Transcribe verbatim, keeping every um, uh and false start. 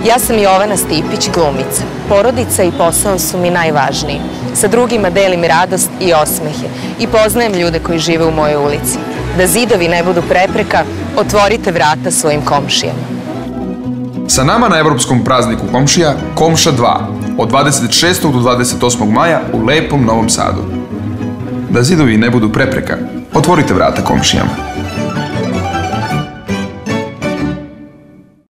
Ja sam Jovana Stipić, glumica. Porodica i posao su mi najvažniji. Sa drugima delim radost i osmehe i poznajem ljude koji žive u mojoj ulici. Da zidovi ne budu prepreka, otvorite vrata svojim komšijama. Sa nama na Evropskom prazniku komšija Komša dva od dvadeset šestog do dvadeset osmog maja u lepom Novom Sadu. Da zidovi ne budu prepreka, otvorite vrata komšijama.